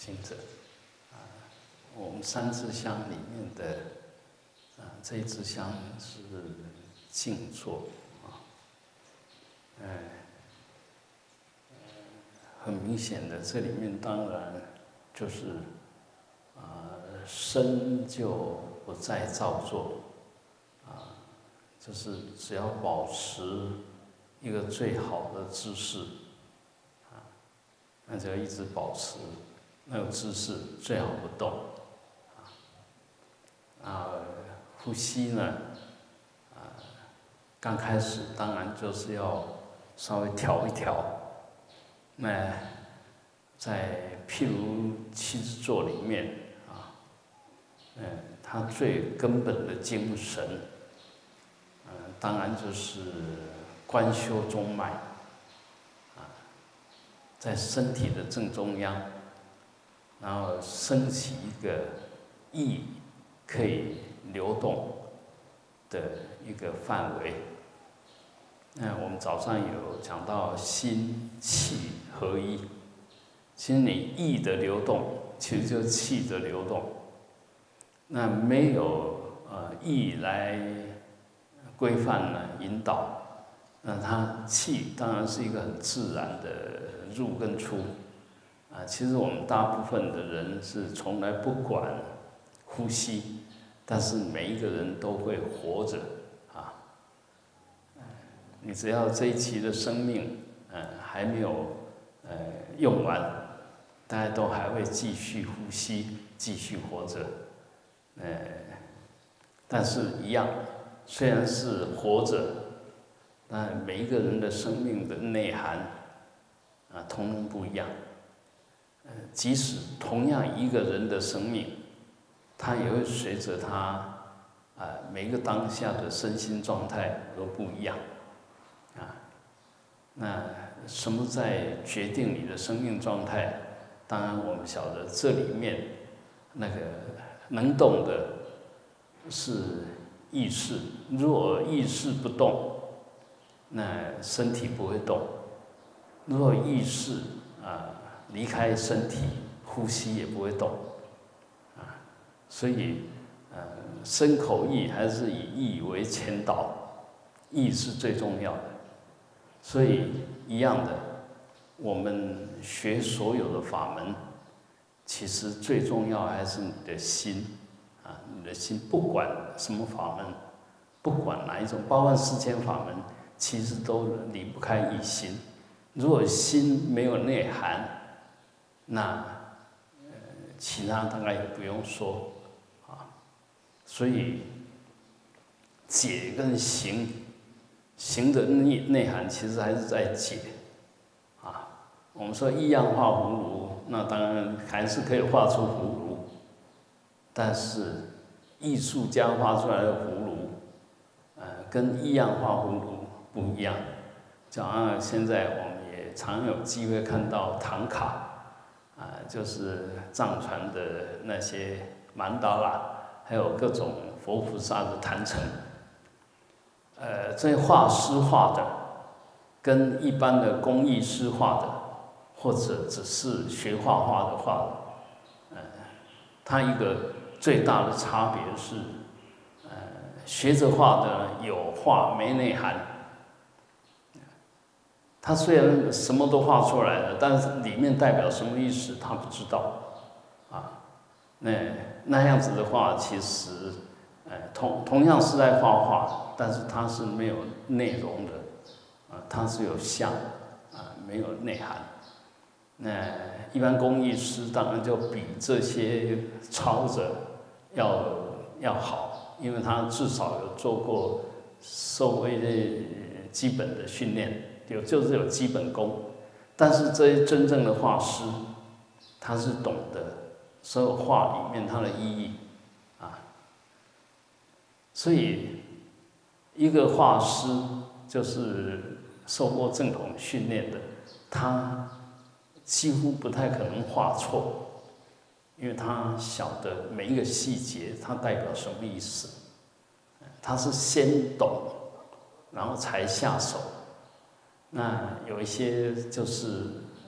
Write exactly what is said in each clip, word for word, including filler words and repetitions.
行者，啊，我们三支香里面的啊这一支香是静坐啊，哎，很明显的，这里面当然就是啊身就不再造作，啊，就是只要保持一个最好的姿势，啊，那就要一直保持那个姿势，最好不动，啊，啊，呼吸呢，啊，刚开始当然就是要稍微调一调，那在譬如七支坐里面啊，嗯，它最根本的精神，嗯，当然就是观修中脉，啊，在身体的正中央，然后升起一个意可以流动的一个范围。那我们早上有讲到心气合一，其实你意的流动，其实就是气的流动。那没有呃意来规范呢引导，那它气当然是一个很自然的入跟出。啊，其实我们大部分的人是从来不管呼吸，但是每一个人都会活着啊。你只要这一期的生命，呃，还没有呃用完，大家都还会继续呼吸，继续活着。呃，但是一样，虽然是活着，但每一个人的生命的内涵啊，统统不一样。呃，即使同样一个人的生命，他也会随着他啊每一个当下的身心状态而不一样。啊，那什么在决定你的生命状态？当然，我们晓得这里面那个能动的是意识，如果意识不动，那身体不会动；如果意识啊离开身体，呼吸也不会动。啊，所以呃，身口意还是以意为前导，意是最重要的。所以一样的，我们学所有的法门，其实最重要还是你的心啊，你的心不管什么法门，不管哪一种，包括世间法门，其实都离不开一心。如果心没有内涵，那呃其他大概也不用说啊。所以解跟行。行的内内涵其实还是在解，啊，我们说一样画葫芦，那当然还是可以画出葫芦，但是艺术家画出来的葫芦，呃，跟一样画葫芦不一样。就好像现在我们也常有机会看到唐卡，啊，就是藏传的那些曼达拉，还有各种佛菩萨的坛城。呃，这些画师画的，跟一般的工艺师画的，或者只是学画画的画的，呃，它一个最大的差别是，呃，学着画的有画没内涵。他虽然什么都画出来了，但是里面代表什么意思他不知道，啊，那那样子的话，其实，呃，同同样是在画画。但是它是没有内容的，啊，它是有相，啊，没有内涵。那一般工艺师当然就比这些抄着要要好，因为他至少有做过稍微的基本的训练，有就是有基本功。但是这些真正的画师，他是懂得所有画里面它的意义，啊，所以。一个画师就是受过正统训练的，他几乎不太可能画错，因为他晓得每一个细节它代表什么意思。他是先懂，然后才下手。那有一些就是呃，他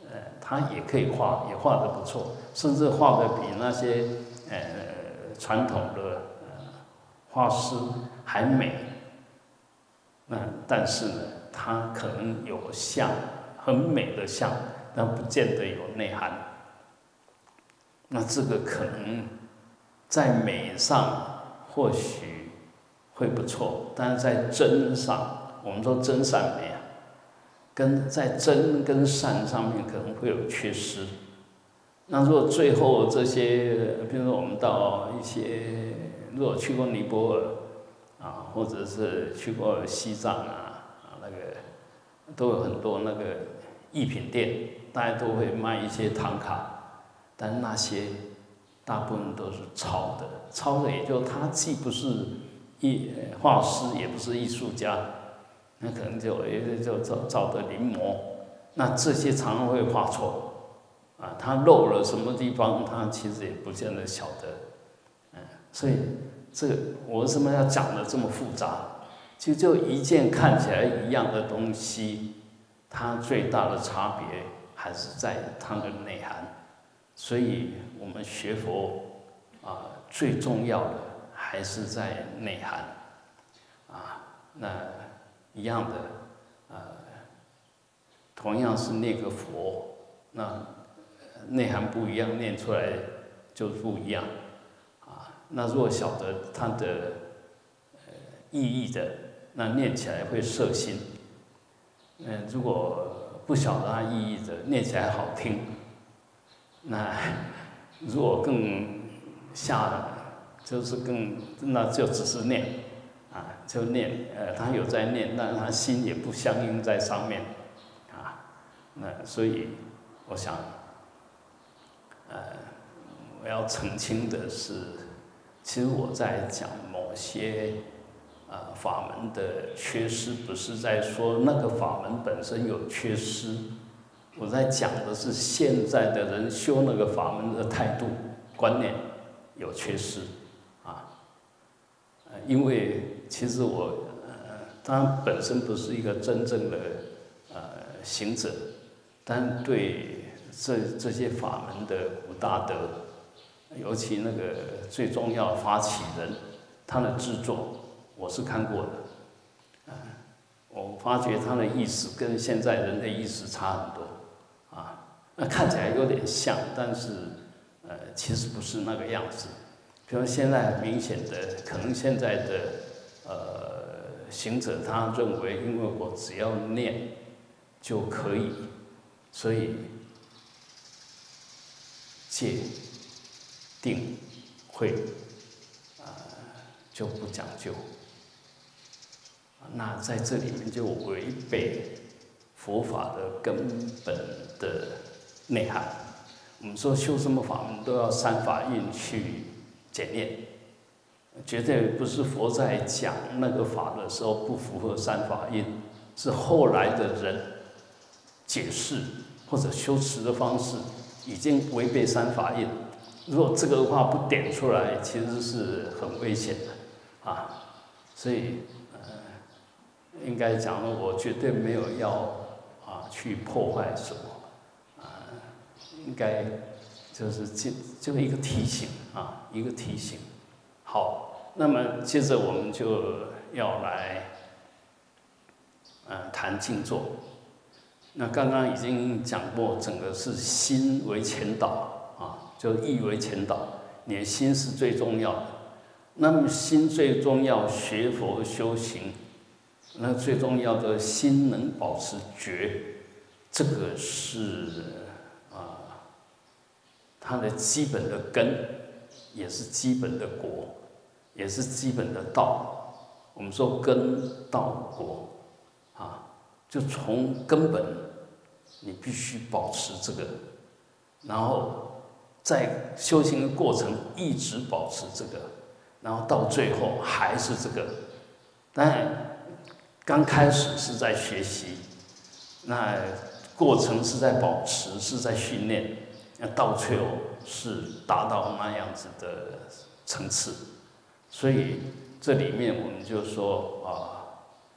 他也可以画，也画得不错，甚至画得比那些呃传统的呃画师还美。那但是呢，他可能有像很美的像，但不见得有内涵。那这个可能在美上或许会不错，但是在真上，我们说真善美啊，跟在真跟善上面可能会有缺失。那如果最后这些，比如说我们到一些，如果去过尼泊尔啊，或者是去过西藏啊，啊那个都有很多那个艺品店，大家都会卖一些唐卡，但那些大部分都是抄的，抄的也就他既不是艺画师，也不是艺术家，那可能就也就照照着临摹，那这些常常会画错。啊，他漏了什么地方，他其实也不见得晓得，嗯，所以这个我为什么要讲的这么复杂？其实就一件看起来一样的东西，它最大的差别还是在它的内涵。所以我们学佛啊，最重要的还是在内涵，啊，那一样的，呃，同样是念个佛，那内涵不一样，念出来就不一样，啊，那如果晓得它的呃意义的，那念起来会摄心。嗯，如果不晓得它意义的，念起来好听，那如果更下了，就是更那就只是念，啊，就念，呃，他有在念，但他心也不相应在上面，啊，那所以我想。呃，我要澄清的是，其实我在讲某些呃法门的缺失，不是在说那个法门本身有缺失，我在讲的是现在的人修那个法门的态度观念有缺失，啊，呃，因为其实我呃，当然本身不是一个真正的呃行者，但对。这这些法门的五大德，尤其那个最重要发起人，他的制作我是看过的，嗯，我发觉他的意思跟现在人的意思差很多，啊，那看起来有点像，但是呃其实不是那个样子。比如现在很明显的，可能现在的呃行者他认为，因为我只要念就可以，所以。戒、定、慧，呃，就不讲究。那在这里面就违背佛法的根本的内涵。我们说修什么法门都要三法印去检验，绝对不是佛在讲那个法的时候不符合三法印，是后来的人解释或者修持的方式。已经违背三法印，如果这个话不点出来，其实是很危险的，啊，所以呃，应该讲呢，我绝对没有要啊去破坏什么，啊，应该就是就就是一个提醒啊，一个提醒。好，那么接着我们就要来呃谈静坐。那刚刚已经讲过，整个是心为前导啊，就意为前导，你的心是最重要的。那么心最重要，学佛修行，那最重要的心能保持觉，这个是啊，它的基本的根，也是基本的果，也是基本的道。我们说根道果啊，就从根本。你必须保持这个，然后在修行的过程一直保持这个，然后到最后还是这个。当然，刚开始是在学习，那过程是在保持，是在训练，那到最后是达到那样子的层次。所以这里面我们就说啊，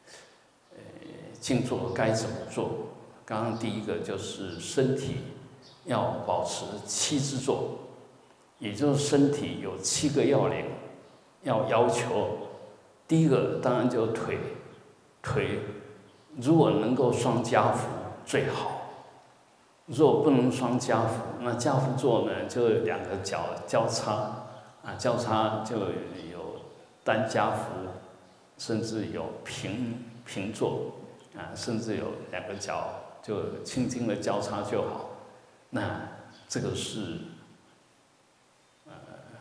呃，静坐该怎么做？刚刚第一个就是身体要保持七支坐，也就是身体有七个要领，要要求。第一个当然就腿，腿如果能够双夹扶最好。如果不能双夹扶，那夹扶坐呢，就两个脚交叉，啊，交叉就有单夹扶，甚至有平平坐，啊，甚至有两个脚就轻轻的交叉就好。那这个是，呃，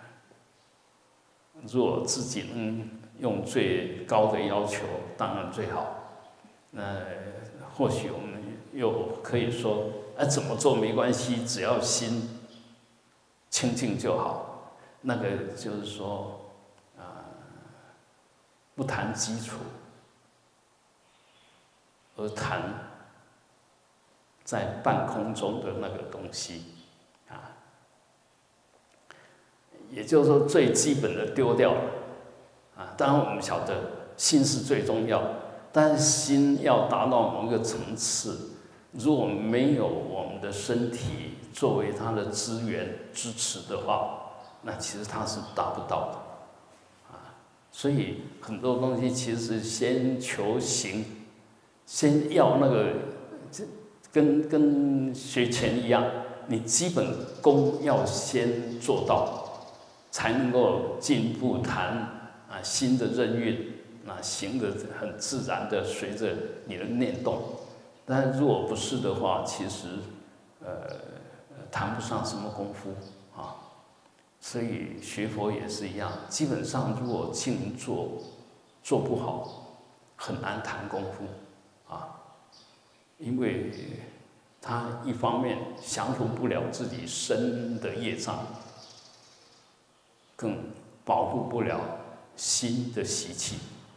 如果自己能用最高的要求，当然最好。那或许我们又可以说，啊，怎么做没关系，只要心清净就好。那个就是说，啊、呃，不谈基础，而谈在半空中的那个东西，啊，也就是说最基本的丢掉了，啊，当然我们晓得心是最重要，但是心要达到某一个层次。如果没有我们的身体作为它的资源支持的话，那其实它是达不到的，啊，所以很多东西其实先求行，先要那个，跟跟学拳一样，你基本功要先做到，才能够进一步谈啊心的任运，啊行的很自然的随着你的念动。但如果不是的话，其实，呃，谈不上什么功夫啊。所以学佛也是一样，基本上如果静坐做不好，很难谈功夫啊。因为他一方面降服不了自己身的业障，更保护不了心的习气。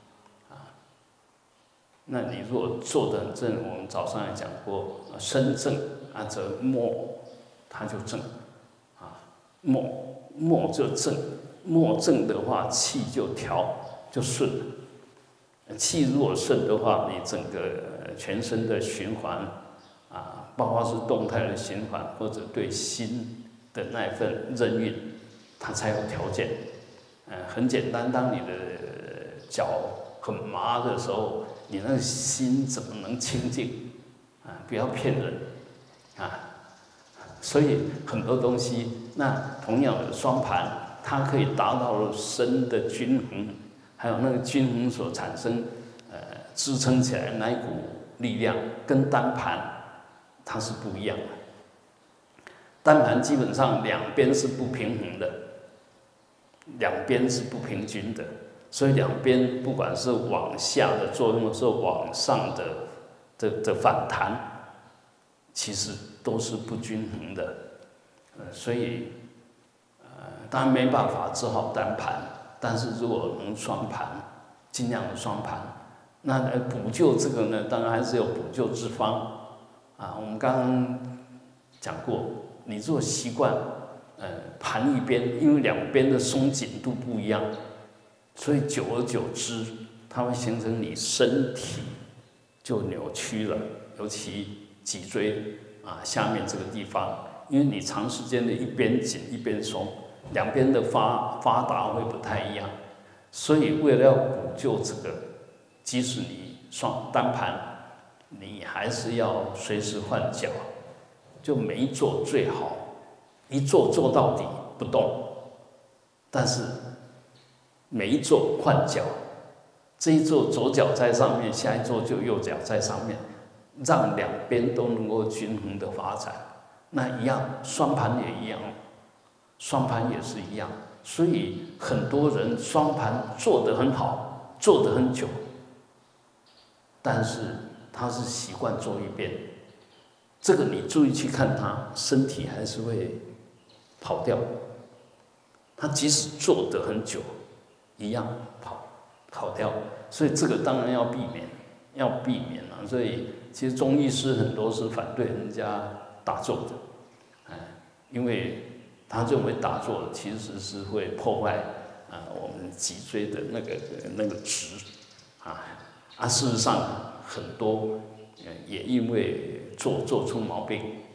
那你如果做得很正，我们早上也讲过，身正啊则默，它就正，啊，默默就正，默正的话，气就调就顺了。气如果顺的话，你整个全身的循环，啊，包括是动态的循环，或者对心的那份任运，它才有条件。呃，很简单，当你的脚很麻的时候，你那个心怎么能清净？啊，不要骗人，啊，所以很多东西，那同样的双盘，它可以达到身的均衡，还有那个均衡所产生，呃，支撑起来那一股力量，跟单盘它是不一样的。单盘基本上两边是不平衡的，两边是不平均的。所以两边不管是往下的作用，是往上的的的反弹，其实都是不均衡的。呃，所以呃，当然没办法，只好单盘。但是如果能双盘，尽量的双盘。那补救这个呢，当然还是有补救之方啊。我们刚刚讲过，你如果习惯呃盘一边，因为两边的松紧度不一样。所以久而久之，它会形成你身体就扭曲了，尤其脊椎啊下面这个地方，因为你长时间的一边紧一边松，两边的发发达会不太一样。所以为了要补救这个，即使你双单盘，你还是要随时换脚，就每一坐最好一坐坐到底不动，但是。每一坐换脚，这一坐左脚在上面，下一坐就右脚在上面，让两边都能够均衡的发展。那一样，双盘也一样，双盘也是一样。所以很多人双盘做得很好，做得很久，但是他是习惯做一边，这个你注意去看他，身体还是会跑掉。他即使做得很久。一样跑跑掉，所以这个当然要避免，要避免啊。所以其实中医师很多是反对人家打坐的，哎，因为他认为打坐其实是会破坏啊我们脊椎的那个那个直啊啊，事实上很多也因为做做出毛病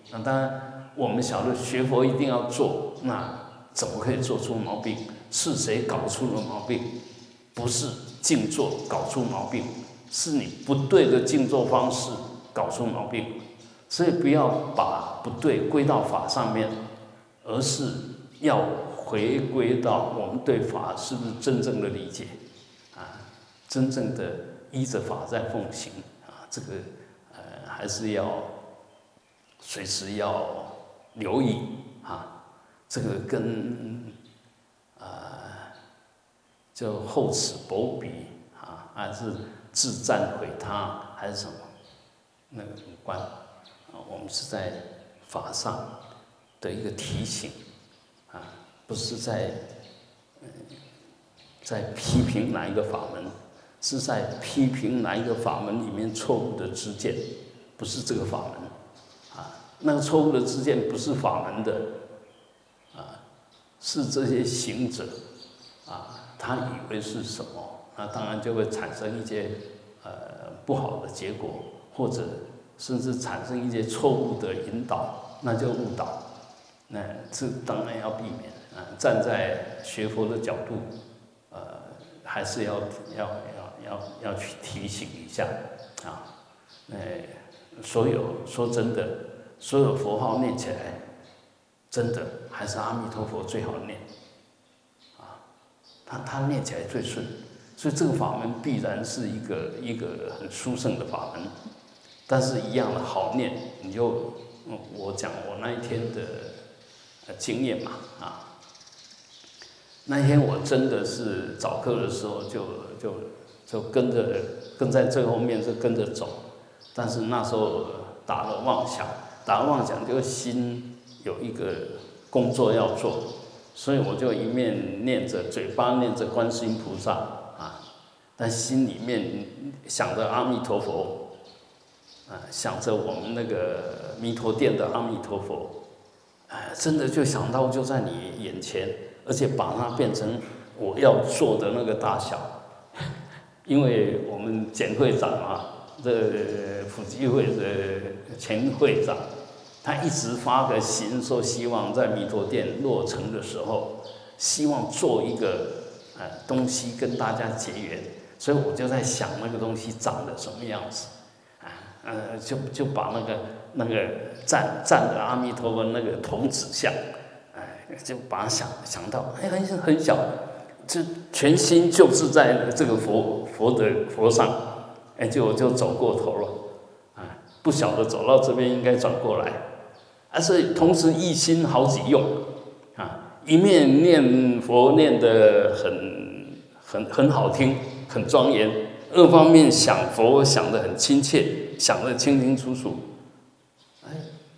那当然，我们晓得学佛一定要做，那怎么可以做出毛病？是谁搞出了毛病？不是静坐搞出毛病，是你不对的静坐方式搞出毛病。所以不要把不对归到法上面，而是要回归到我们对法是不是真正的理解啊，真正的依着法在奉行啊，这个呃还是要随时要留意啊，这个跟呃就厚此薄彼啊，还是自赞毁他，还是什么那个无关。我们是在法上的一个提醒啊，不是在在批评哪一个法门，是在批评哪一个法门里面错误的知见，不是这个法门啊。那个错误的知见不是法门的啊，是这些行者啊，他以为是什么，那当然就会产生一些呃不好的结果，或者甚至产生一些错误的引导，那就误导。那这当然要避免啊。站在学佛的角度，呃，还是要要要要要去提醒一下啊。呃，所有说真的，所有佛号念起来，真的还是阿弥陀佛最好念啊。他他念起来最顺，所以这个法门必然是一个一个很殊胜的法门。但是一样的好念，你就我讲我那一天的经验嘛啊，那一天我真的是早课的时候就就就跟着跟在最后面是跟着走，但是那时候打了妄想，打了妄想就心有一个工作要做，所以我就一面念着嘴巴念着观世音菩萨啊，但心里面想着阿弥陀佛。啊，想着我们那个弥陀殿的阿弥陀佛，哎，真的就想到就在你眼前，而且把它变成我要做的那个大小。因为我们简会长啊，这普济会的前会长，他一直发个心说，希望在弥陀殿落成的时候，希望做一个呃东西跟大家结缘，所以我就在想那个东西长得什么样子。呃，就就把那个那个站站的阿弥陀佛那个头指向，哎，就把它想想到，哎，很很小，就全心就是在这个佛佛的佛上，哎，就就走过头了，啊，不晓得走到这边应该转过来，而是同时一心好几用，啊，一面念佛念得很很很好听，很庄严，二方面想佛想得很亲切。想得清清楚楚，哎，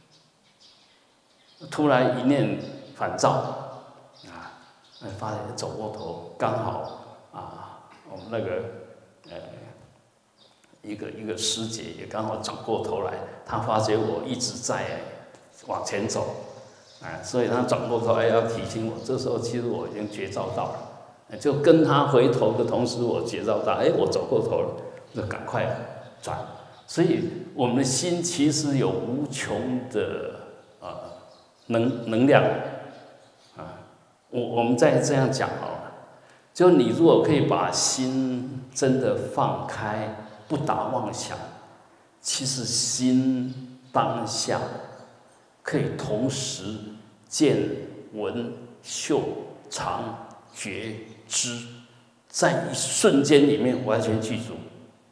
突然一念反照，啊，发现走过头，刚好啊，我们那个呃一个一个师姐也刚好转过头来，她发觉我一直在往前走，啊，所以她转过头来要提醒我，这时候其实我已经觉照到了，就跟她回头的同时，我觉照到，哎，我走过头了，就赶快转。所以我们的心其实有无穷的呃能能量啊，我我们再这样讲好了，就你如果可以把心真的放开，不打妄想，其实心当下可以同时见闻嗅尝觉知，在一瞬间里面完全具足。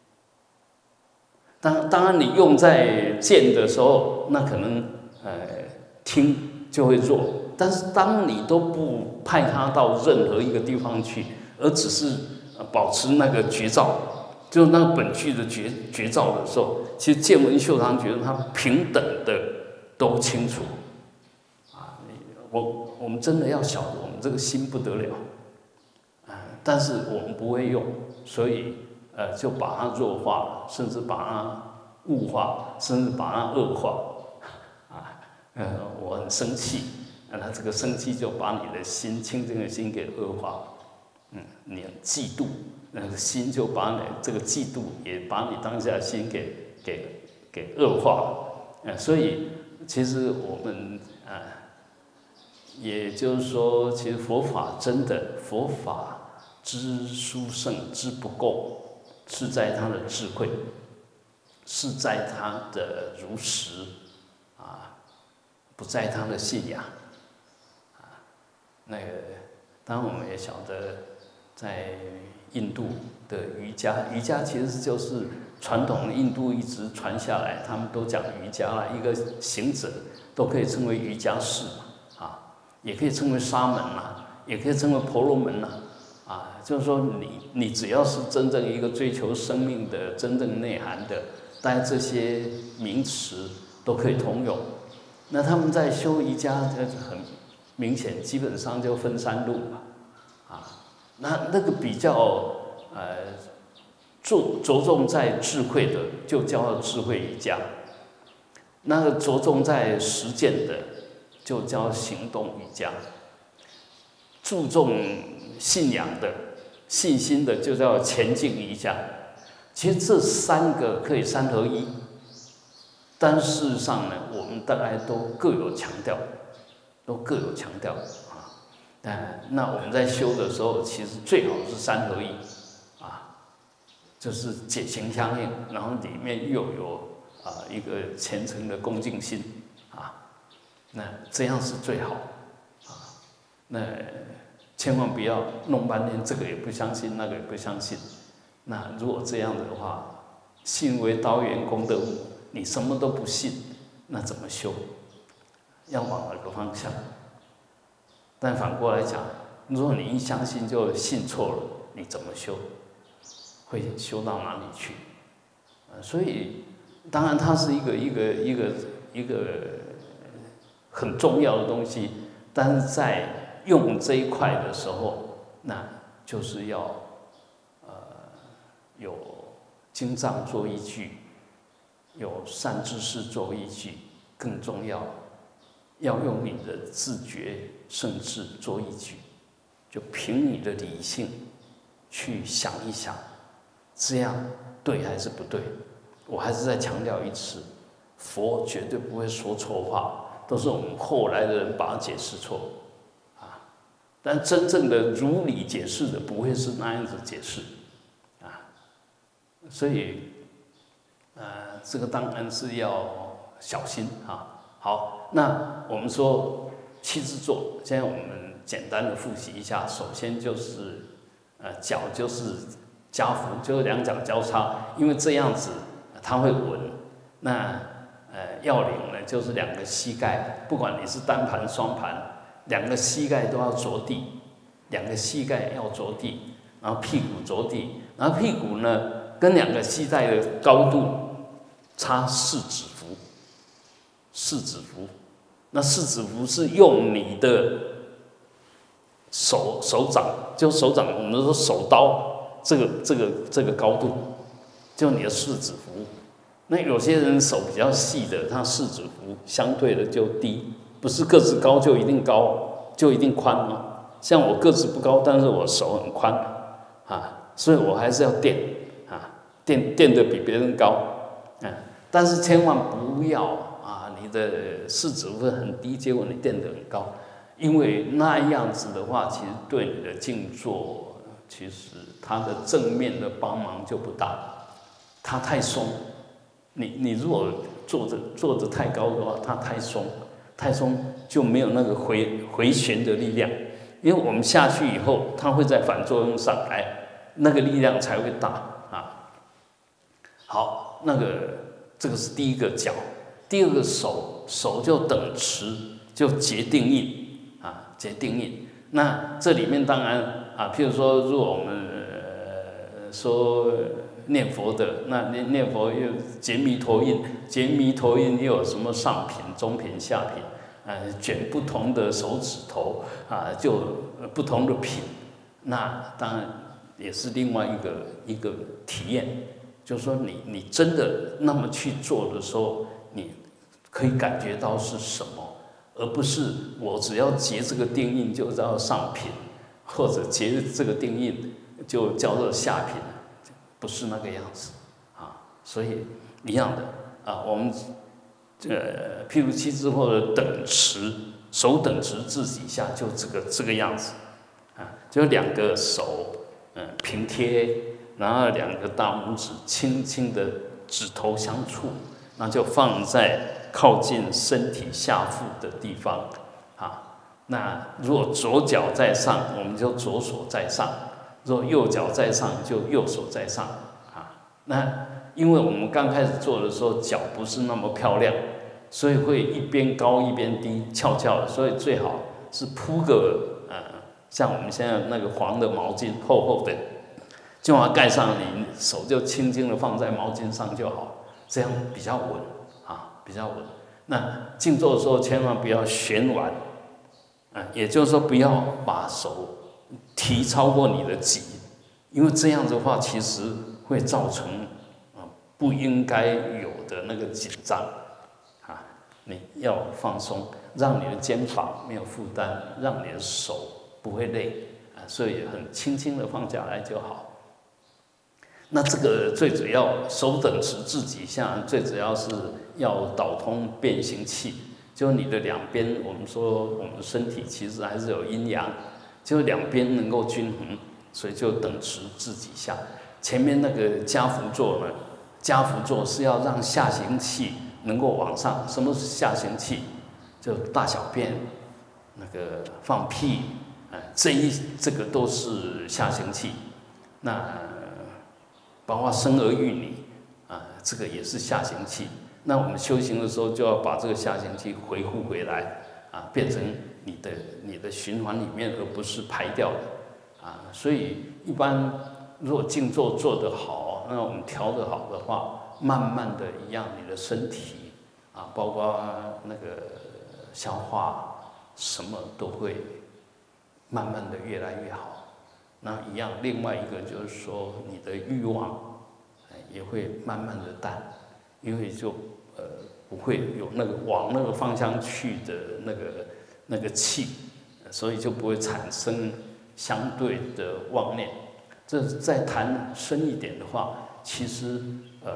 当当然，你用在见的时候，那可能呃听就会弱。但是当你都不派它到任何一个地方去，而只是保持那个觉照，就那个本具的觉觉照的时候，其实见闻嗅尝觉它平等的都清楚。啊，我我们真的要晓得，我们这个心不得了，啊，但是我们不会用，所以。呃，就把它弱化了，甚至把它物化，甚至把它恶化，啊，呃，我很生气，那这个生气就把你的心清净的心给恶化了，嗯，你很嫉妒，那个心就把你这个嫉妒也把你当下的心给给给恶化了，呃，所以其实我们啊，也就是说，其实佛法真的佛法之殊胜之不够，是在它的智慧，是在它的如实啊，不在它的信仰啊。那个，当然我们也晓得，在印度的瑜伽，瑜伽其实就是传统的印度一直传下来，他们都讲瑜伽啦，一个行者都可以称为瑜伽士嘛，啊，也可以称为沙门啦，也可以称为婆罗门啦，啊，就是说你你只要是真正一个追求生命的真正内涵的，当然这些名词都可以通用。那他们在修瑜伽，这很明显，基本上就分三路嘛，啊，那那个比较呃。着着重在智慧的，就叫做智慧瑜伽；那个着重在实践的，就叫行动瑜伽；注重信仰的、信心的，就叫前进瑜伽。其实这三个可以三合一，但事实上呢，我们大概都各有强调，都各有强调啊。但那我们在修的时候，其实最好是三合一。就是解行相应，然后里面又有啊一个虔诚的恭敬心啊，那这样是最好啊。那千万不要弄半天，这个也不相信，那个也不相信。那如果这样的话，信为刀俨功德物，你什么都不信，那怎么修？要往哪个方向？但反过来讲，如果你一相信就信错了，你怎么修？会修到哪里去？呃，所以当然它是一个一个一个一个很重要的东西，但是在用这一块的时候，那就是要呃有经藏做依据，有善知识做依据，更重要要用你的自觉圣智做依据，就凭你的理性去想一想。这样对还是不对？我还是再强调一次，佛绝对不会说错话，都是我们后来的人把它解释错，啊，但真正的如理解释的不会是那样子解释，啊，所以，呃，这个当然是要小心啊。好，那我们说七支坐，现在我们简单的复习一下，首先就是，呃，脚就是。夹伏就是两脚交叉，因为这样子它会稳。那呃要领呢，就是两个膝盖，不管你是单盘双盘，两个膝盖都要着地，两个膝盖要着地，然后屁股着地，然后屁股呢跟两个膝盖的高度差四指幅，四指幅。那四指幅是用你的手手掌，就手掌，我们说手刀。这个这个这个高度，就你的四指幅。那有些人手比较细的，他四指幅相对的就低，不是个子高就一定高，就一定宽吗？像我个子不高，但是我手很宽啊，所以我还是要垫啊，垫垫得比别人高，嗯，但是千万不要啊，你的四指幅很低，结果你垫得很高，因为那样子的话，其实对你的静坐。其实它的正面的帮忙就不大，它太松。你你如果坐着坐着太高的话，它太松，太松就没有那个回回旋的力量。因为我们下去以后，它会再反作用上来，那个力量才会大啊。好，那个这个是第一个脚，第二个手，手就等持，就结定印啊，结定印。那这里面当然。啊，譬如说，如果我们、呃、说念佛的，那念念佛又结弥陀印，结弥陀印又有什么上品、中品、下品？呃，卷不同的手指头啊，就不同的品。那当然也是另外一个一个体验，就是说你你真的那么去做的时候，你可以感觉到是什么，而不是我只要结这个定印就叫上品。或者结这个定印就叫做下品，不是那个样子啊。所以一样的啊，我们呃，譬如七支或者等持，手等持至几下，就这个这个样子，啊，就两个手，嗯、呃，平贴，然后两个大拇指轻轻的指头相触，那就放在靠近身体下腹的地方，啊，那如果左脚在上，我们就左手在上；如果右脚在上，就右手在上，啊，那。因为我们刚开始做的时候脚不是那么漂亮，所以会一边高一边低，翘翘的，所以最好是铺个呃，像我们现在那个黄的毛巾，厚厚的，就把它盖上，你手就轻轻的放在毛巾上就好，这样比较稳啊，比较稳。那静坐的时候千万不要旋腕，啊，也就是说不要把手提超过你的脊，因为这样子的话其实会造成。不应该有的那个紧张，啊，你要放松，让你的肩膀没有负担，让你的手不会累，啊，所以很轻轻的放下来就好。那这个最主要手等持至几下，最主要是要导通变形气，就你的两边，我们说我们身体其实还是有阴阳，就两边能够均衡，所以就等持至几下。前面那个家趺坐呢？家趺坐是要让下行气能够往上。什么是下行气？就大小便、那个放屁，呃，这一这个都是下行气。那、呃、包括生儿育女啊、呃，这个也是下行气。那我们修行的时候就要把这个下行气回复回来啊，变成你的你的循环里面，而不是排掉的啊。所以一般如果静坐做得好。那我们调得好的话，慢慢的一样，你的身体啊，包括那个消化，什么都会慢慢的越来越好。那一样，另外一个就是说，你的欲望也会慢慢的淡，因为就呃不会有那个往那个方向去的那个那个气，所以就不会产生相对的妄念。这再谈深一点的话，其实呃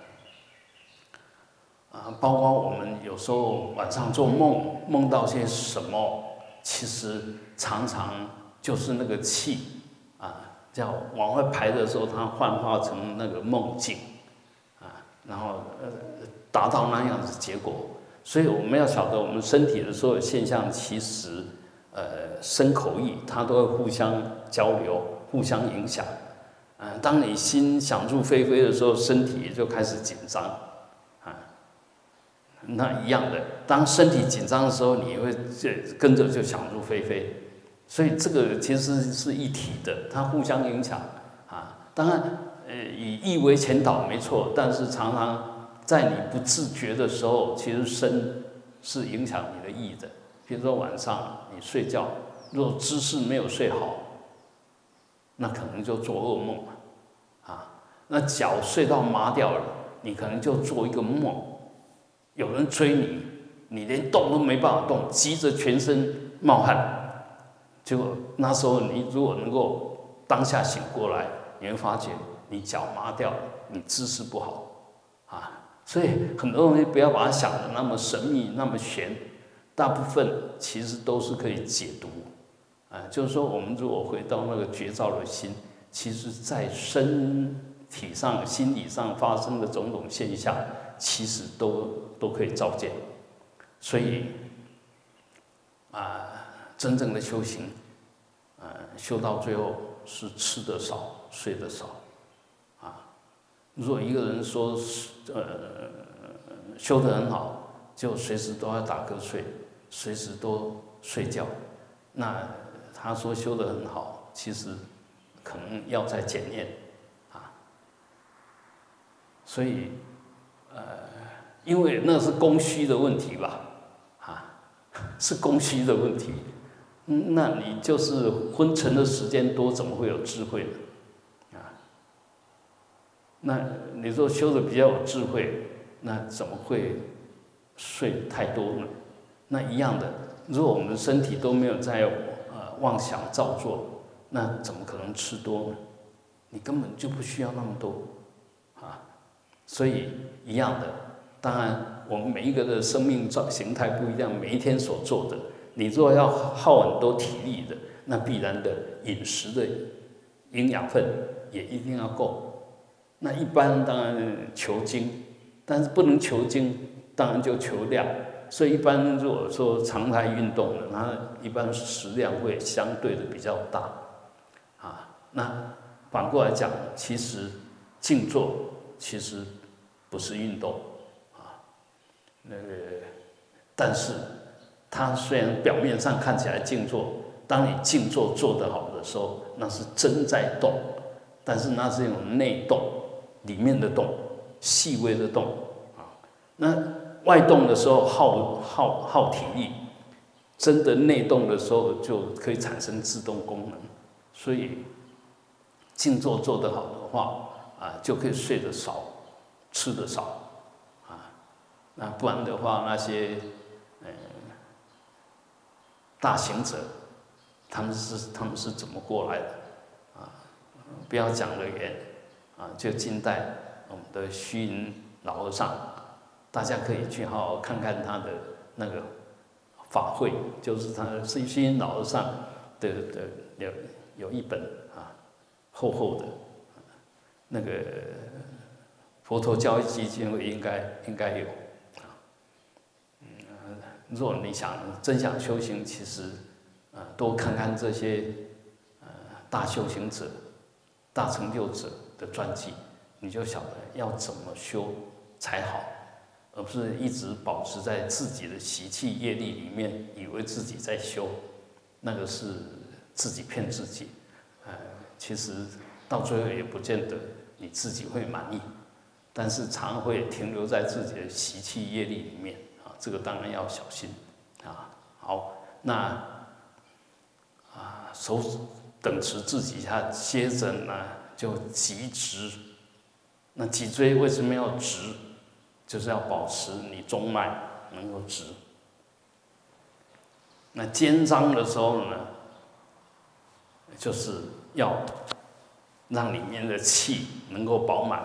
啊，包括我们有时候晚上做梦，梦到些什么，其实常常就是那个气啊，叫往外排的时候，它幻化成那个梦境啊，然后呃达到那样子结果。所以我们要晓得，我们身体的所有现象，其实呃身口意它都会互相交流。互相影响，啊，当你心想入非非的时候，身体也就开始紧张，啊，那一样的，当身体紧张的时候，你会跟着就想入非非，所以这个其实是一体的，它互相影响，啊，当然，呃，以意为前导没错，但是常常在你不自觉的时候，其实身是影响你的意的。比如说晚上你睡觉，如果姿势没有睡好，那可能就做噩梦了，啊，那脚睡到麻掉了，你可能就做一个梦，有人追你，你连动都没办法动，急着全身冒汗，结果那时候你如果能够当下醒过来，你会发觉你脚麻掉了，你姿势不好，啊，所以很多东西不要把它想得那么神秘、那么玄，大部分其实都是可以解读。啊，就是说，我们如果回到那个觉照的心，其实在身体上、心理上发生的种种现象，其实都都可以照见。所以，啊，真正的修行，啊，修到最后是吃得少、睡得少，啊，如果一个人说，呃，修得很好，就随时都要打瞌睡，随时都睡觉，那。他说修得很好，其实可能要再检验啊。所以，呃，因为那是供需的问题吧，啊，是供需的问题。那你就是昏沉的时间多，怎么会有智慧呢？啊，那你说修的比较有智慧，那怎么会睡太多呢？那一样的，如果我们的身体都没有在妄想造作，那怎么可能吃多呢？你根本就不需要那么多，啊，所以一样的， 当然，我们每一个的生命状形态不一样，每一天所做的，你如果要耗很多体力的，那必然的饮食的营养分也一定要够。那一般当然求精，但是不能求精，当然就求量。所以一般如果说常态运动的，那一般食量会相对的比较大，啊，那反过来讲，其实静坐其实不是运动，啊，那个，但是它虽然表面上看起来静坐，当你静坐做得好的时候，那是真在动，但是那是一种内动，里面的动，细微的动，啊，那。外动的时候耗耗耗体力，真的内动的时候就可以产生自动功能。所以静坐做得好的话，啊，就可以睡得少，吃得少，啊，那不然的话，那些呃大行者，他们是他们是怎么过来的？啊，不要讲得远，啊，就近代我们的虚云老和尚。大家可以去好好看看他的那个法会，就是他是虚云老和尚的的有有一本啊厚厚的，那个佛陀教育基金会应该应该有啊。嗯，如果你想真想修行，其实啊多看看这些呃大修行者、大成就者的传记，你就晓得要怎么修才好。而不是一直保持在自己的习气业力里面，以为自己在修，那个是自己骗自己。呃，其实到最后也不见得你自己会满意，但是常会停留在自己的习气业力里面啊，这个当然要小心啊。好，那啊手等持自己下，接着呢就脊直。那脊椎为什么要直？就是要保持你中脉能够直。那肩张的时候呢，就是要让里面的气能够饱满。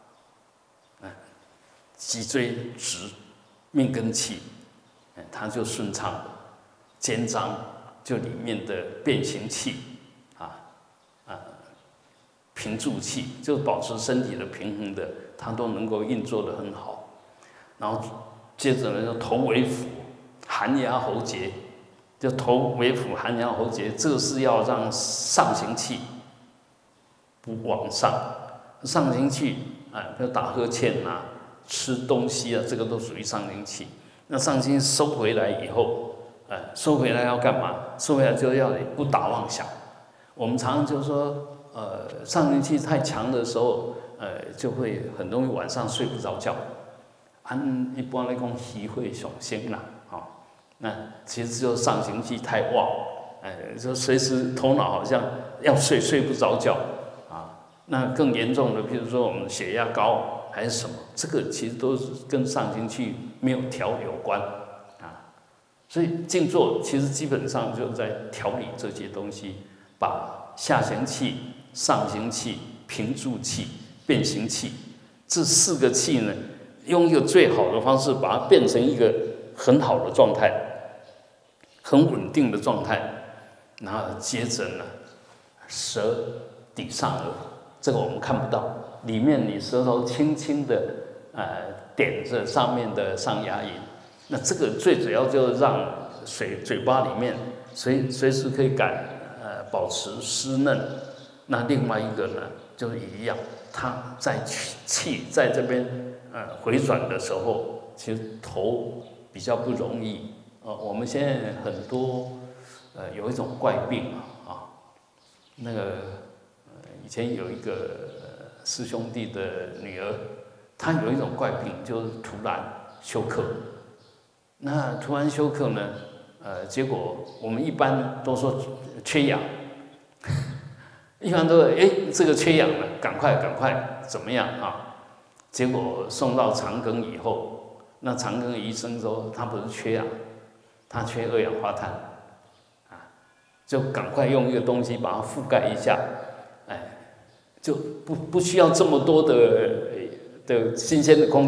脊椎直，命根气，它就顺畅了。肩张就里面的变形气，啊啊，平住气，就保持身体的平衡的，它都能够运作得很好。然后接着呢，就头尾腹、含牙喉结，就头尾腹、含牙喉结，这是要让上行气不往上。上行气，啊，比如打呵欠啊、吃东西啊，这个都属于上行气。那上行气收回来以后，呃，收回来要干嘛？收回来就要你不打妄想。我们常常就说，呃，上行气太强的时候，呃，就会很容易晚上睡不着觉。按一般来讲，虚会上升啦，哦，那其实就是上行气太旺，哎，就随时头脑好像要睡睡不着觉啊。那更严重的，譬如说我们血压高还是什么，这个其实都是跟上行气没有调有关啊。所以静坐其实基本上就在调理这些东西，把下行气、上行气、平住气、变形气这四个气呢，用一个最好的方式把它变成一个很好的状态，很稳定的状态。然后接着呢，舌抵上颚，这个我们看不到，里面你舌头轻轻的呃点着上面的上牙龈，那这个最主要就是让水嘴巴里面随随时可以感呃保持湿嫩。那另外一个呢，就是一样，它在气在这边呃回转的时候，其实头比较不容易。呃，我们现在很多呃有一种怪病啊，啊，那个呃以前有一个、呃、师兄弟的女儿，她有一种怪病，就是突然休克。那突然休克呢，呃，结果我们一般都说缺氧。一般都哎，这个缺氧了，赶快赶快怎么样啊？结果送到长庚以后，那长庚医生说他不是缺氧，他缺二氧化碳，啊，就赶快用一个东西把它覆盖一下，哎，就不不需要这么多的的新鲜的空气，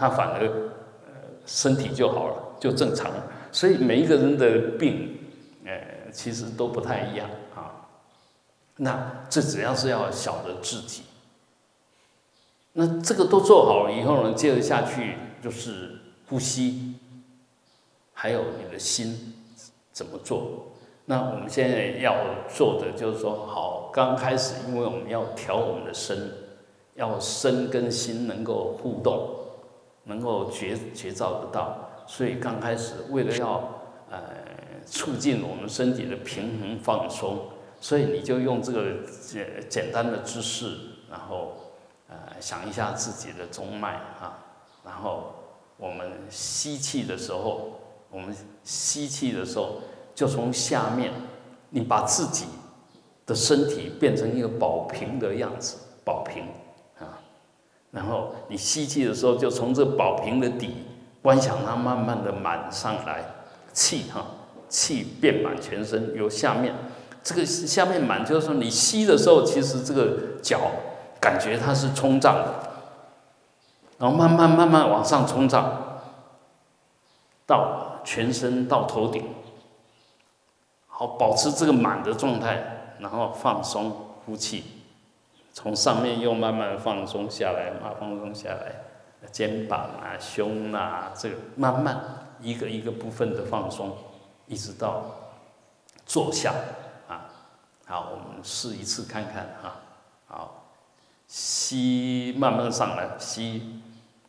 他反而呃身体就好了，就正常了。所以每一个人的病，呃，其实都不太一样啊。那这只要是要晓得自己，那这个都做好了以后呢，接着下去就是呼吸，还有你的心怎么做。那我们现在要做的就是说，好，刚开始，因为我们要调我们的身，要身跟心能够互动，能够觉觉照得到，所以刚开始为了要呃促进我们身体的平衡放松，所以你就用这个简简单的姿势，然后呃想一下自己的中脉啊，然后我们吸气的时候，我们吸气的时候。就从下面，你把自己的身体变成一个宝瓶的样子，宝瓶啊，然后你吸气的时候，就从这宝瓶的底观想它慢慢的满上来，气哈，气遍满全身，由下面这个下面满，就是说你吸的时候，其实这个脚感觉它是冲胀的，然后慢慢慢慢往上冲胀，到全身到头顶。好，保持这个满的状态，然后放松呼气，从上面又慢慢放松下来，慢慢放松下来，肩膀啊、胸啊，这个慢慢一个一个部分的放松，一直到坐下啊。好，我们试一次看看啊。好，吸，慢慢上来，吸。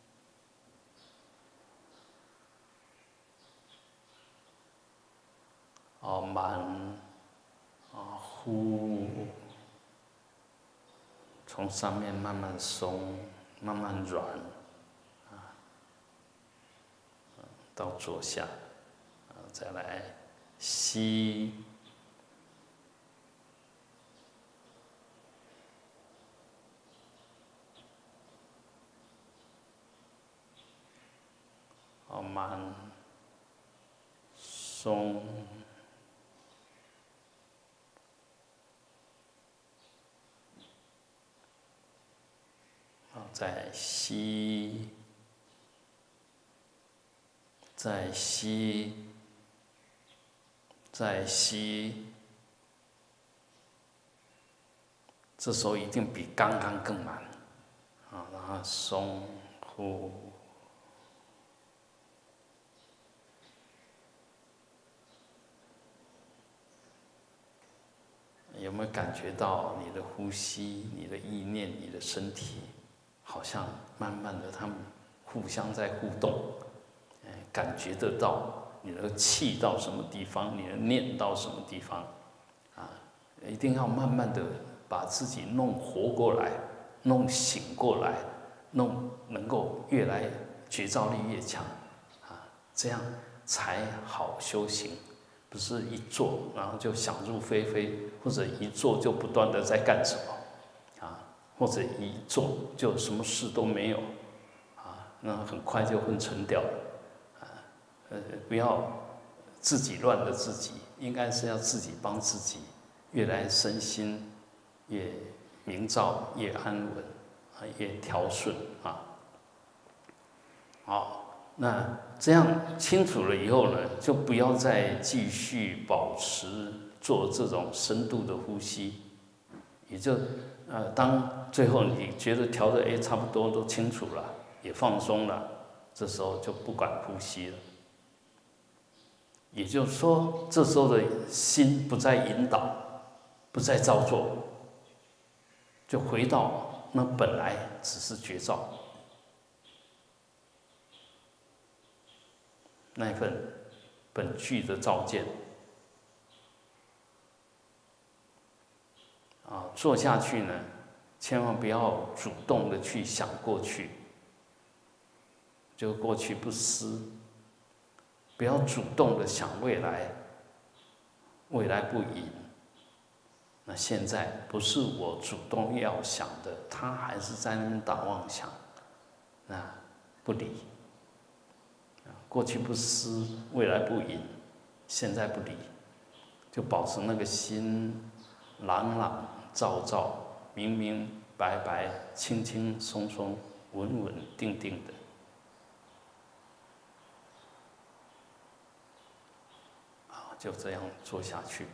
哦，满，啊呼，从上面慢慢松，慢慢软，啊，到坐下，啊，再来吸，哦满，松。再吸，再吸，再吸，这时候一定比刚刚更满，啊，然后松呼，有没有感觉到你的呼吸、你的意念、你的身体？好像慢慢的，他们互相在互动，哎，感觉得到你的气到什么地方，你的念到什么地方，啊，一定要慢慢的把自己弄活过来，弄醒过来，弄能够越来觉照力越强，啊，这样才好修行，不是一做然后就想入非非，或者一做就不断的在干什么。或者一做就什么事都没有，啊，那很快就昏沉掉了，啊，呃，不要自己乱了自己，应该是要自己帮自己，越来身心越明照，越安稳，啊，越调顺啊。好，那这样清楚了以后呢，就不要再继续保持做这种深度的呼吸，也就。呃，当最后你觉得调的哎差不多都清楚了，也放松了，这时候就不管呼吸了。也就是说，这时候的心不再引导，不再造作，就回到那本来只是觉照，那一份本具的照见。啊，做下去呢，千万不要主动的去想过去，就过去不思；不要主动的想未来，未来不迎。那现在不是我主动要想的，他还是在那边打妄想，那不理。过去不思，未来不迎，现在不理，就保持那个心朗朗照照、明明白白、轻轻松松、稳稳定定的。 就这样做下去。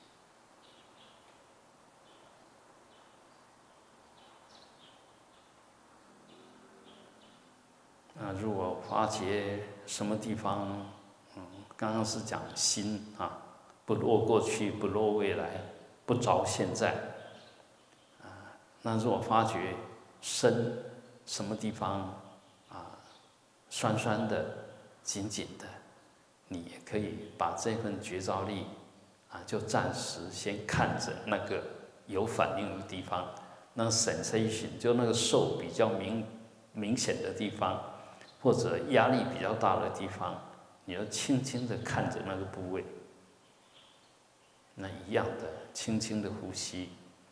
那如果发觉什么地方，嗯，刚刚是讲心啊，不落过去，不落未来，不着现在，啊，那如果发觉身什么地方啊，酸酸的、紧紧的，你也可以把这份觉照力啊，就暂时先看着那个有反应的地方，那 sensation 就那个受比较明明显的地方。或者压力比较大的地方，你要轻轻的看着那个部位，那一样的轻轻的呼吸，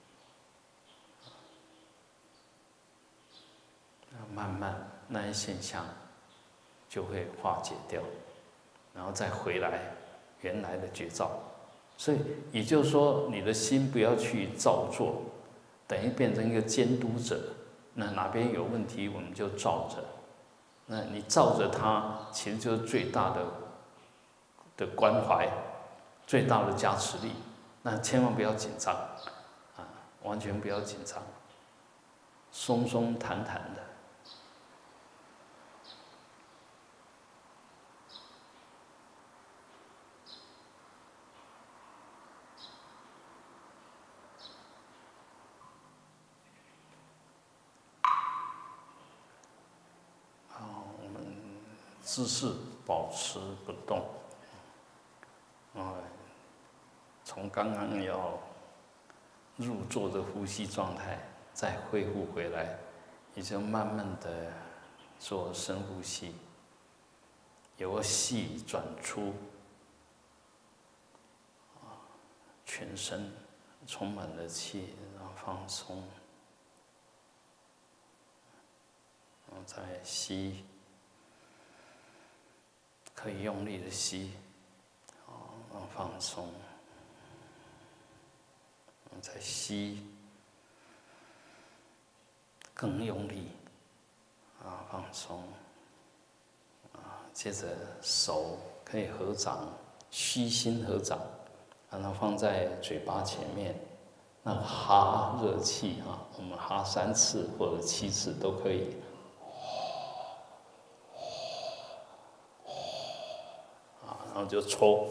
慢慢那些现象就会化解掉，然后再回来原来的觉照。所以也就是说，你的心不要去照做，等于变成一个监督者。那哪边有问题，我们就照着。那你照着它，其实就是最大的的关怀，最大的加持力。那千万不要紧张，啊，完全不要紧张，松松坦坦的。姿势保持不动，啊，从刚刚要入座的呼吸状态再恢复回来，也就慢慢的做深呼吸，由细转粗，啊，全身充满了气，然后放松，然后再吸。可以用力的吸，啊，然后放松，然后再吸，更用力，啊，放松，啊，接着手可以合掌，虚心合掌，然后放在嘴巴前面，那哈热气啊，我们哈三次或者七次都可以。然后就搓，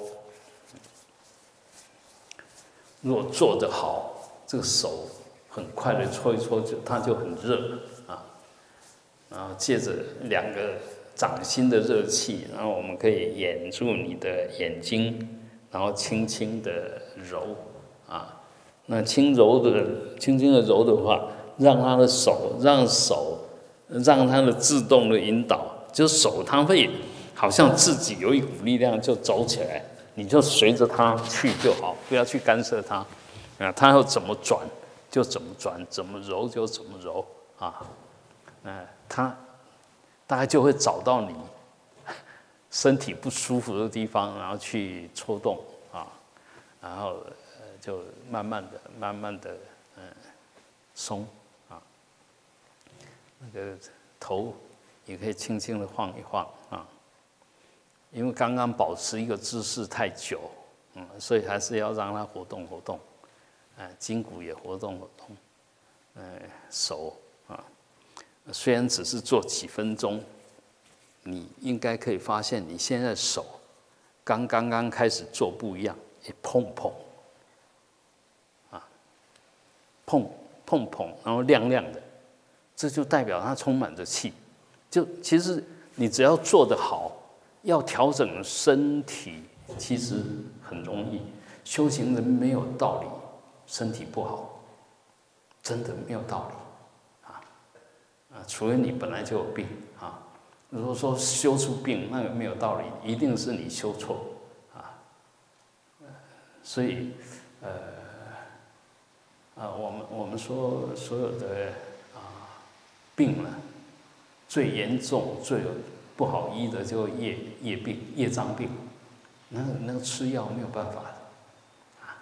如果做得好，这个手很快的搓一搓，就它就很热啊。然后借着两个掌心的热气，然后我们可以掩住你的眼睛，然后轻轻的揉啊。那轻揉的，轻轻的揉的话，让他的手，让手，让他的自动的引导，就是手它会。好像自己有一股力量就走起来，你就随着它去就好，不要去干涉它。啊，它要怎么转就怎么转，怎么揉就怎么揉啊。嗯，它大概就会找到你身体不舒服的地方，然后去抽动啊，然后就慢慢的、慢慢的嗯松啊。那个头也可以轻轻的晃一晃啊。因为刚刚保持一个姿势太久，嗯，所以还是要让它活动活动，呃，筋骨也活动活动，呃，手啊，虽然只是做几分钟，你应该可以发现你现在手刚刚刚开始做不一样，一碰碰，啊，碰碰碰，然后亮亮的，这就代表它充满着气。就其实你只要做得好。要调整身体，其实很容易。修行人没有道理身体不好，真的没有道理啊啊！除非你本来就有病啊。如果说修出病，那个没有道理，一定是你修错啊。所以，呃，啊，我们我们说所有的啊病呢，最严重、最不好医的就业业病、业障病，那那个吃药没有办法的，啊，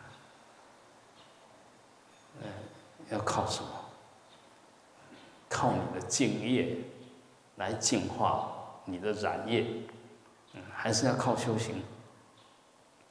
嗯，要靠什么？靠你的净业来净化你的染业，嗯，还是要靠修行。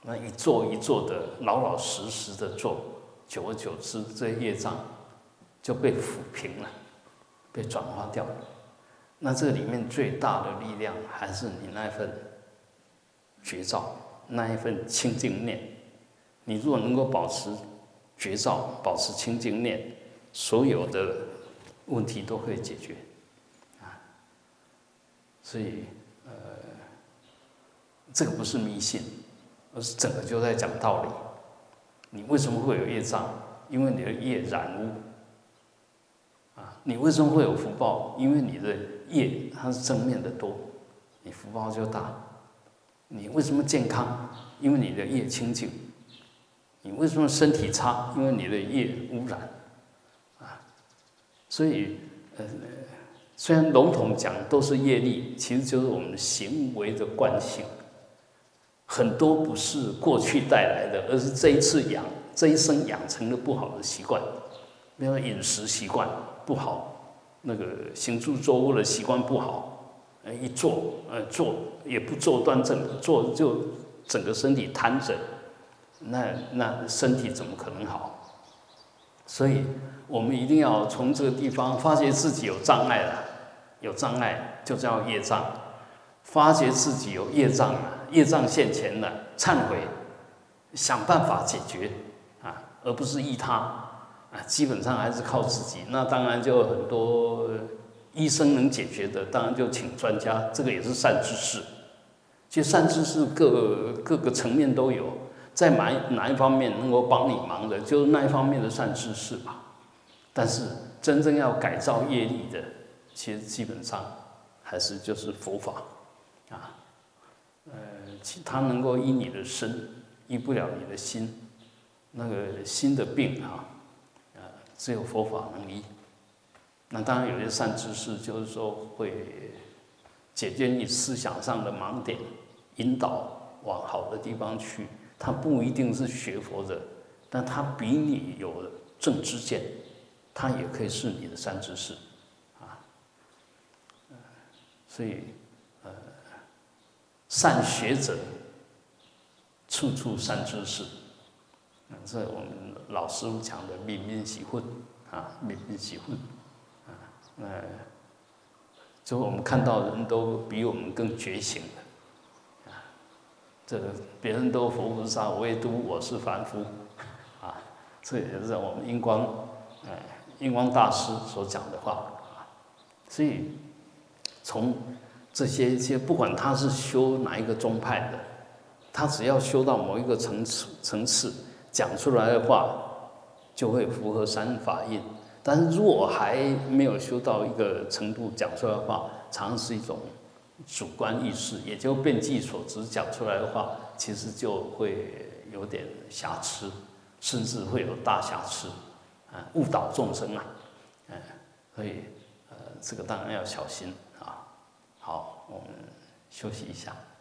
那一做一做的老老实实的做，久而久之，这业障就被抚平了，被转化掉了。那这里面最大的力量还是你那份觉照，那一份清净念。你如果能够保持觉照，保持清净念，所有的问题都可以解决啊。所以，呃，这个不是迷信，而是整个就在讲道理。你为什么会有业障？因为你的业染污。啊，你为什么会有福报？因为你的业它是正面的多，你福报就大。你为什么健康？因为你的业清净。你为什么身体差？因为你的业污染。啊，所以呃，虽然笼统讲都是业力，其实就是我们行为的惯性。很多不是过去带来的，而是这一次养、这一生养成的不好的习惯，比如说饮食习惯不好，那个行住坐卧的习惯不好，呃，一坐呃坐也不坐端正，坐就整个身体瘫着，那那身体怎么可能好？所以我们一定要从这个地方发觉自己有障碍了，有障碍就叫业障，发觉自己有业障了。业障现前了，忏悔，想办法解决啊，而不是依他啊。基本上还是靠自己。那当然就很多医生能解决的，当然就请专家，这个也是善知识。其实善知识各各个层面都有，在哪哪一方面能够帮你忙的，就是那一方面的善知识吧。但是真正要改造业力的，其实基本上还是就是佛法啊。呃，它能够医你的身，医不了你的心。那个心的病啊，呃，只有佛法能医。那当然有些善知识，就是说会解决你思想上的盲点，引导往好的地方去。他不一定是学佛的，但他比你有正知见，他也可以是你的善知识啊。所以，呃。善学者，处处善知识。这我们老师傅讲的“民民喜混”啊，“民民喜混”啊，那就我们看到人都比我们更觉醒的啊，这个别人都佛菩萨，唯独我是凡夫啊，这也是我们印光呃印光大师所讲的话啊，所以从这些一些，不管他是修哪一个宗派的，他只要修到某一个层次层次，讲出来的话就会符合三法印。但是如果还没有修到一个程度，讲出来的话，常常是一种主观意识，也就遍计所知讲出来的话，其实就会有点瑕疵，甚至会有大瑕疵，啊，误导众生啊，嗯，所以呃，这个当然要小心。好，我们休息一下。